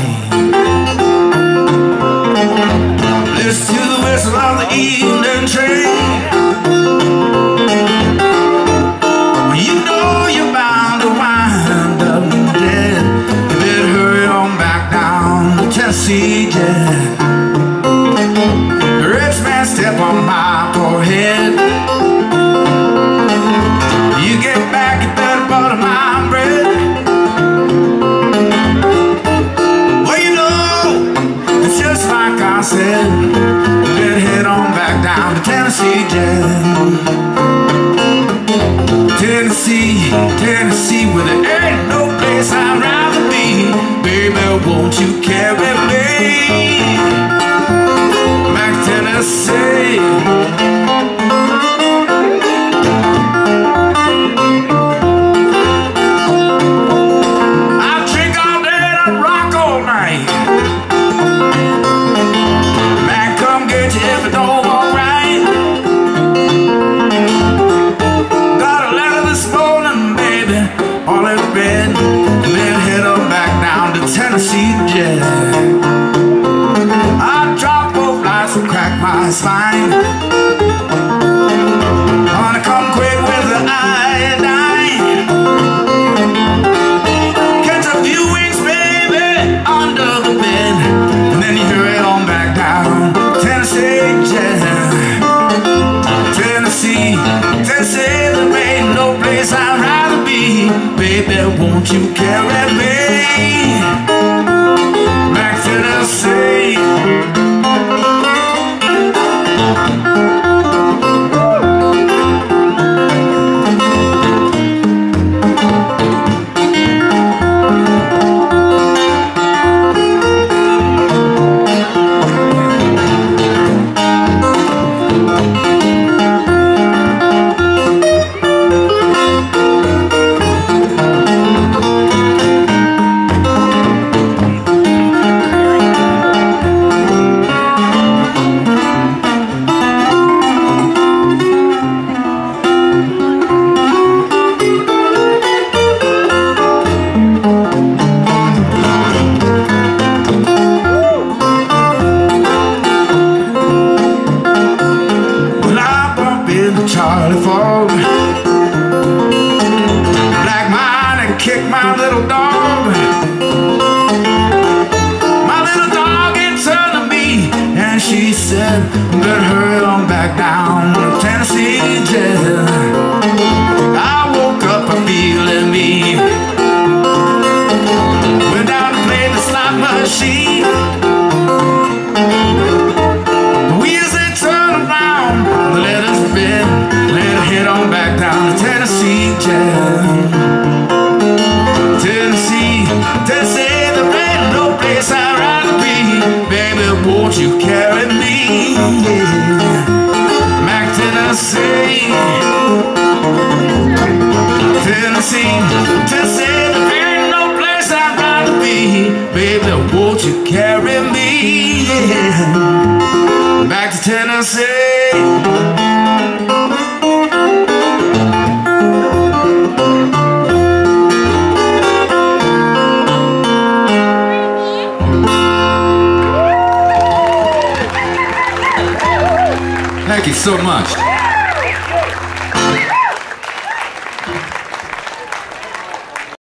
Listen to the whistle of the evening train. You know you're bound to wind up dead. You better hurry on back down to Tennessee, Jet. The rich man step on my poor head. You get back, you better butter my bread. Well, you know, it's just like I said. You better head on back down to Tennessee, Jet. Tennessee, Tennessee, where there ain't no place I'd rather be. Baby, won't you carry me back to Tennessee? I drink all day and I rock all night. Man, come get you if it don't walk right. All in bed, and then head on back down to Tennessee, Jet. I drop both lights and crack my spine. Wanna come quick with the iodine. Catch a few wings, baby, under the bed, and then you hurry on back down Tennessee, Jet. Tennessee, Tennessee, there ain't no place I'd rather be. Baby, won't you carry me back to Tennessee? Charlie Fog, black mine and kick my little dog. My little dog had turned to me and she said, better hurry on back down to Tennessee, Jet. I woke up a feeling me. Went down to play the slot machine. The wheels they turn around, the letters bend. Head on back down to Tennessee, Jet. Tennessee, Tennessee, there ain't no place I'd rather be. Baby, won't you carry me back to Tennessee? Tennessee, Tennessee, there ain't no place I'd rather be. Baby, won't you carry me back to Tennessee? Thank you so much.